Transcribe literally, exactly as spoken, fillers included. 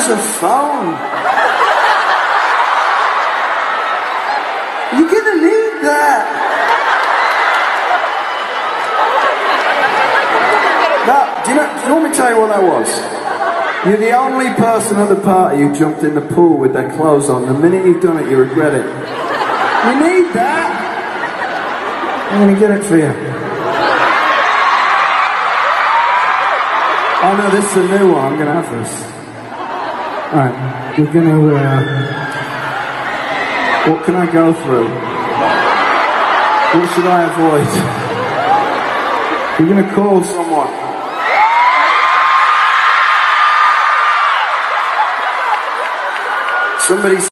has a phone? You're gonna need that. That, do you know, do you want me to tell you what that was? You're the only person at the party who jumped in the pool with their clothes on. The minute you've done it, you regret it. You need that. I'm gonna get it for you. Oh no, this is a new one. I'm gonna have this. Alright, we're gonna, uh... what can I go through? What should I avoid? We're gonna call someone. Somebody